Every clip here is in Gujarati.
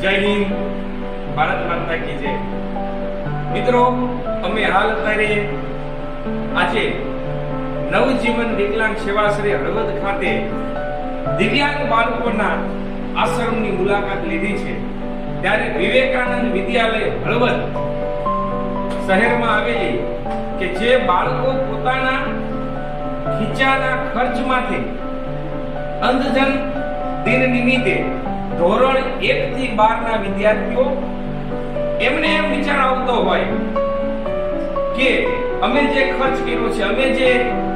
જય હિન્દ, ભારત માતા કી જય। મિત્રો, અમે હાલ અત્યારે આજે નવજીવન વિકલાંગ સેવાશ્રય હળવદ ખાતે દિવ્યાંગ બાળકોના આશ્રમની મુલાકાત લીધી છે। ત્યારે વિવેકાનંદ વિદ્યાલય હળવદ શહેરમાં આવેલી કે જે બાળકો પોતાના ખીચાના ખર્ચમાંથી અંધજન દિન નિમિત્તે ધોરણ 1 થી 12 ના વિદ્યાર્થીઓ એમને એમ વિચાર આવતો હોય કે અમે જે ખર્ચ કર્યો છે, અમે જે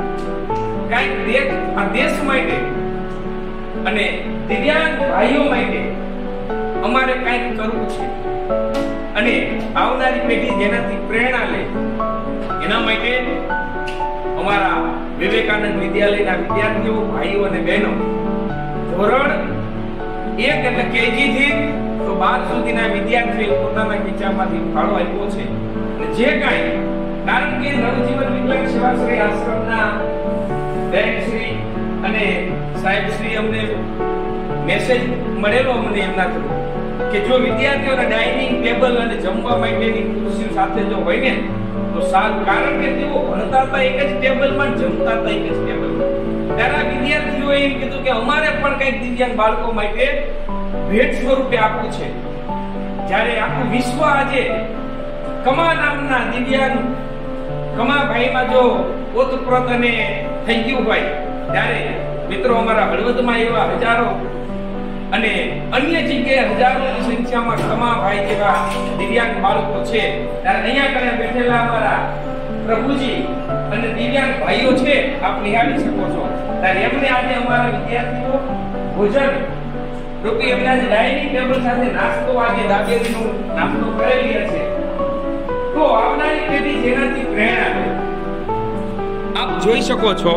આ દેશ માટે અને દિવ્યાંગ ભાઈઓ માટે અમારે કંઈક કરવું છે અને આવનારી પેઢી જેનાથી પ્રેરણા લે, એના માટે અમારા વિવેકાનંદ વિદ્યાલયના વિદ્યાર્થીઓ, ભાઈઓ અને બહેનો ધોરણ 1 એટલે કેજી થી તો 12 સુધીના વિદ્યાર્થીઓ પોતાના ખીચામાંથી ફાળો આપ્યો છે। અને જે કાંઈ કારણ કે નવજીવન વિકલાંગ સેવાશ્રય આશ્રમના બેનશ્રી અને સાહેબશ્રી અમને મેસેજ મળેલો અમને એમના થ્રુ કે જો વિદ્યાર્થીઓના ડાઇનિંગ ટેબલ અને જમવા માટેની ખુરશી સાથે જો હોય ને તો સારું, કારણ કે તેઓ ભણતા હતા એક જ ટેબલમાં, જમતા હતા એક જ ટેબલમાં। ત્યારે વિદ્યાર્થીઓએ એમ કીધું કે અમારે પણ કંઈક દિવ્યાંગ બાળકો માટે ભેટ સ્વરૂપે આપવું છે। જ્યારે આખું વિશ્વ આજે કમા નામના દિવ્યાંગ કમા ભાઈમાં જો ઓતપ્રોત અને થઈ ગયું હોય, ત્યારે મિત્રો અમારા હળવદમાં એવા હજારો અને અન્ય જગ્યાએ હજારોની સંખ્યામાં કમા ભાઈ જેવા દિવ્યાંગ બાળકો છે। ત્યારે અહીંયા કને બેઠેલા અમારા પ્રભુજી અને દિવ્યાંગ ભાઈઓ છે, આપ નિહાળી શકો છો। ત્યારે એમને આજે અમારા વિદ્યાર્થીઓ ભોજન રૂપી એમના ડાઇનિંગ ટેબલ સાથે નાસ્તો, આજે દાબેલીનો નાસ્તો કરેલી છે। તો આવનારી પેઢી જેનાથી પ્રેરણા લે, આપ જોઈ શકો છો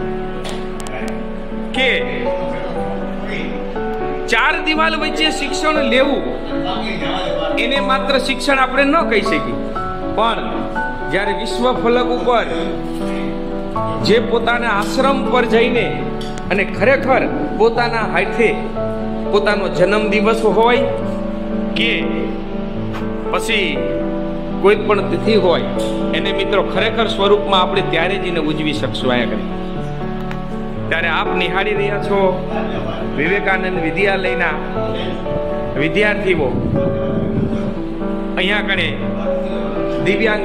કે ચાર દિવાલ વચ્ચે શિક્ષણ લેવું એને માત્ર શિક્ષણ આપણે ન કહી શકીએ, પણ જ્યારે વિશ્વ ફલક ઉપર જે પોતાના આશ્રમ પર જઈને અને ખરેખર પોતાના હાથે પોતાનો જન્મ દિવસ હોય કે પછી કોઈ પણ તિથિ હોય એને મિત્રો ખરેખર સ્વરૂપમાં આપણે ત્યારે જ એને ઉજવી શકશું। આયા કરી ત્યારે આપ નિહાળી રહ્યા છો વિવેકાનંદ વિદ્યાલયના વિદ્યાર્થીઓ અહીંયા કણે દિવ્યાંગ